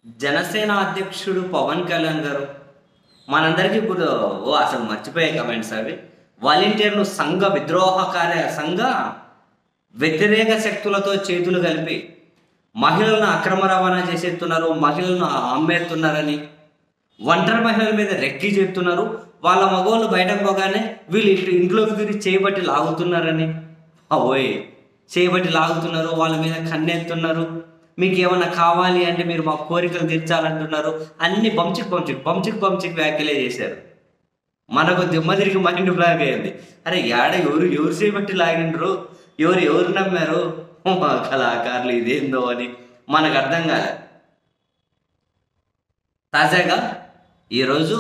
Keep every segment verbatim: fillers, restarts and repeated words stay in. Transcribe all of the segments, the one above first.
జనసేన అధ్యక్షుడు పవన్ కళ్యాణ్ గారు మనందరికీ ఇప్పుడు ఓ అసలు మర్చిపోయే కమెంట్స్ అవి. వాలంటీర్లు సంఘ విద్రోహకార్య సంఘ వ్యతిరేక శక్తులతో చేతులు కలిపి మహిళలను అక్రమ రవాణా చేసేస్తున్నారు, మహిళలను అమ్మేస్తున్నారని, ఒంటరి మహిళల మీద రెక్కి చేస్తున్నారు, వాళ్ళ మగవాళ్ళు బయటకు పోగానే వీళ్ళు ఇటు ఇంట్లోకి తిరిగి చేయబట్టి లాగుతున్నారని, ఓయ్ చేయబట్టి లాగుతున్నారు, వాళ్ళ మీద కన్నెత్తున్నారు, మీకు ఏమన్నా కావాలి అంటే మీరు మా కోరికలు తీర్చాలంటున్నారు, అన్ని బంచిక్ బంచిక్ బంచిక్ బంచిక్ వ్యాఖ్యలే చేశారు. మనకు దిమ్మ తిరిగి మైండ్ బ్లాక్ అయింది. అరే యాడ ఎవరు ఎవరు చేయబట్టి లాగినరు, ఎవరు ఎవరు నమ్మారు మా కళాకారులు ఇదేందో అని మనకు అర్థం కాలే. తాజాగా ఈరోజు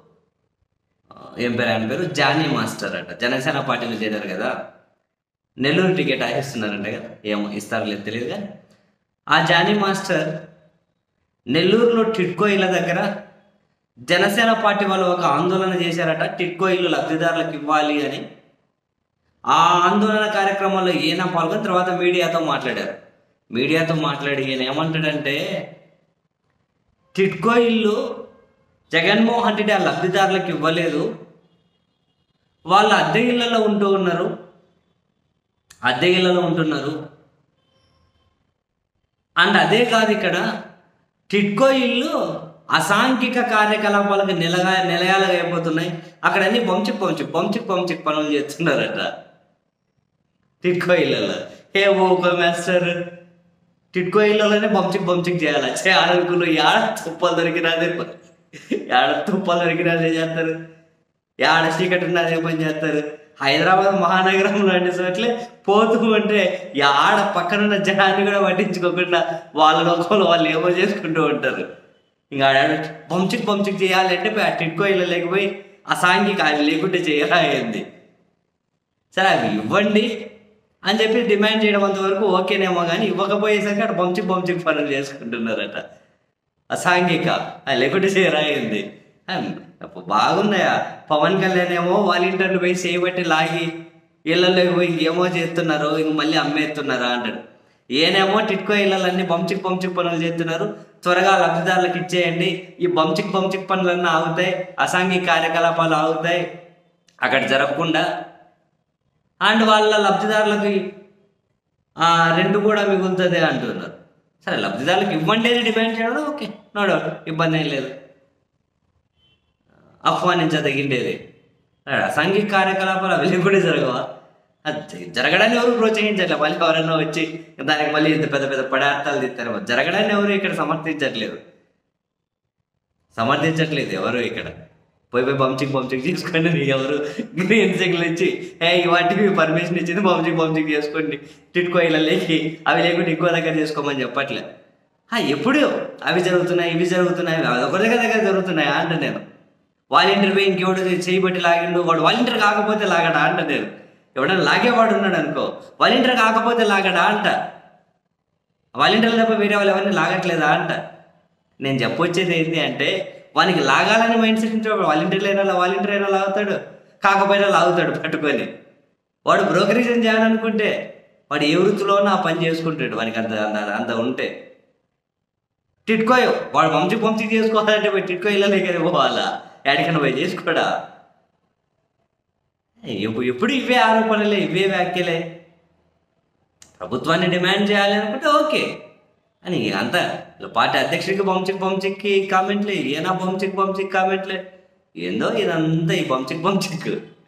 ఏం పేరు ఆయన పేరు జానీ మాస్టర్ అట, జనసేన పార్టీలో చేరారు కదా, నెల్లూరు టికెట్ ఆశిస్తున్నారంట కదా, ఏమో ఇస్తారో లేదు తెలియదు కానీ ఆ జానీ మాస్టర్ నెల్లూరులో టిట్కో ఇళ్ళ దగ్గర జనసేన పార్టీ వాళ్ళు ఒక ఆందోళన చేశారట, టిట్కో ఇల్లు లబ్ధిదారులకు ఇవ్వాలి అని. ఆ ఆందోళన కార్యక్రమంలో ఈయన పాల్గొని తర్వాత మీడియాతో మాట్లాడారు. మీడియాతో మాట్లాడి ఈయన ఏమంటాడంటే, టిట్కో ఇల్లు జగన్మోహన్ రెడ్డి ఆ లబ్ధిదారులకు ఇవ్వలేదు, వాళ్ళు అద్దె ఇళ్లలో ఉంటూ ఉన్నారు అద్దె ఇళ్లలో ఉంటున్నారు అండ్ అదే కాదు, ఇక్కడ టిట్కో ఇల్లు అసాంఘిక కార్యకలాపాలకు నిలగా నిలయాలుగా అయిపోతున్నాయి, అక్కడ అన్ని పంచిక్ పంచిక్ పంచిక్ పంచిక్ పనులు చేస్తున్నారట టిట్కో ఇళ్ళలో. ఏ ఓ మాస్టర్ టిట్కో ఇళ్ళలోనే పంచిక్ పంచిక్ చేయాలి, చేయాలనుకున్న యాడ తుప్పలు దొరికినదే యాడ తుప్పలు దొరికినదే చేస్తారు, యాడ చీకటి ఉన్నదే పని చేస్తారు. హైదరాబాద్ మహానగరంలో అంటే చోట్లే పోతూ ఉంటే ఆడ పక్కనున్న జనాన్ని కూడా పట్టించుకోకుండా వాళ్ళ లోకంలో వాళ్ళు ఏమో చేసుకుంటూ ఉంటారు. ఇంకా ఆడ పంచిక్ పంచిక్ చేయాలంటే ఆ టిట్కో ఇళ్ళ లేకపోయి అసాంఘిక అది లేకుంటే చేయరాయింది. సరే అవి ఇవ్వండి అని చెప్పి డిమాండ్ చేయడం అంతవరకు ఓకేనేమో, కానీ ఇవ్వకపోయేసరికి అక్కడ పంచిక్ పంచిక్ పనులు చేసుకుంటున్నారట, అసాంఘిక అది లేకుంటే చేయరాయింది. బాగున్నాయా? పవన్ కళ్యాణ్ ఏమో వాలంటీర్లు పోయి చేయబట్టి లాగి ఇళ్ళల్లో పోయి ఇంకేమో చేస్తున్నారు, ఇంక మళ్ళీ అమ్మేస్తున్నారా అంటాడు. ఏనేమో టిట్కో ఇళ్ళలన్నీ బంచిక్ బంచిక్ పనులు చేస్తున్నారు, త్వరగా లబ్ధిదారులకు ఇచ్చేయండి, ఈ బంచిక్ బంచిక్ పనులన్నీ ఆగుతాయి, అసాంఘిక కార్యకలాపాలు ఆగుతాయి అక్కడ జరగకుండా, అండ్ వాళ్ళ లబ్ధిదారులకి రెండు కూడా మిగులుతుంది అంటున్నారు. సరే లబ్ధిదారులకు ఇవ్వండి అని డిమాండ్ చేయడం ఓకే, నో డౌట్, ఇబ్బంది ఏం లేదు, ఆహ్వానించదగిండేది. అసాంఘిక కార్యకలాపాలు అవి కూడా జరగవా? అది జరగడాన్ని ఎవరు ప్రోత్సహించట్లేదు, మళ్ళీ ఎవరైనా వచ్చి దానికి మళ్ళీ ఇంత పెద్ద పెద్ద పదార్థాలు తీస్తారు, జరగడాన్ని ఎవరు ఇక్కడ సమర్థించట్లేదు సమర్థించట్లేదు ఎవరు ఇక్కడ. పోయి పోయి బంచిక్ బంచిక్ చేసుకోండి, ఎవరు గ్రీన్ సిగ్నల్ ఇచ్చి ఏ వాటికి పర్మిషన్ ఇచ్చింది బంచిక్ బంచిక్ చేసుకోండి టిట్కో ఇళ్ళకి, అవి లేకుంటే ఇంకో దగ్గర చేసుకోమని చెప్పట్లే. ఎప్పుడు అవి జరుగుతున్నాయి ఇవి జరుగుతున్నాయి, ఒకరి దగ్గర దగ్గర జరుగుతున్నాయా అంట నేను. వాలంటీర్ పోయి ఇంకెవడు చేయబట్టి లాగిండు, వాడు వాలంటీర్ కాకపోతే లాగడా అంట నేను. ఎవడన్నా లాగేవాడు ఉన్నాడు అనుకో, వాలంటీర్ కాకపోతే లాగడా అంట, వాలంటీర్లు తప్ప వేరే వాళ్ళు ఎవరిని లాగట్లేదా అంట. నేను చెప్పొచ్చేది ఏంటి అంటే, వానికి లాగాలని మైండ్ సెట్ ఉంటే వాలంటీర్లు అయినా వాలంటీర్ అయినా లాగుతాడు, కాకపోయినా లాగుతాడు పట్టుకొని. వాడు బ్రోకరేజం చేయాలనుకుంటే వాడు ఏ వృత్తిలోనూ ఆ పని చేసుకుంటాడు, వానికి అంత అంత ఉంటే. టిట్కో వాడు పంచి పంచి చేసుకోవాలంటే పోయి టిట్కో ఇళ్ళలేకనే పోవాలా, ఎక్కడికైనా పోయి చేసుకోడా? ఎప్పుడు ఇవే ఆరోపణలే, ఇవే వ్యాఖ్యలే. ప్రభుత్వాన్ని డిమాండ్ చేయాలి అనుకుంటే ఓకే అని అంత పార్టీ అధ్యక్షుడికి బంచిక్ బంచిక్కి కామెంట్లే, ఏనా బంచిక్ బంచిక్ కామెంట్లే, ఏందో ఇదంతా ఈ బంచిక్ బంచిక్.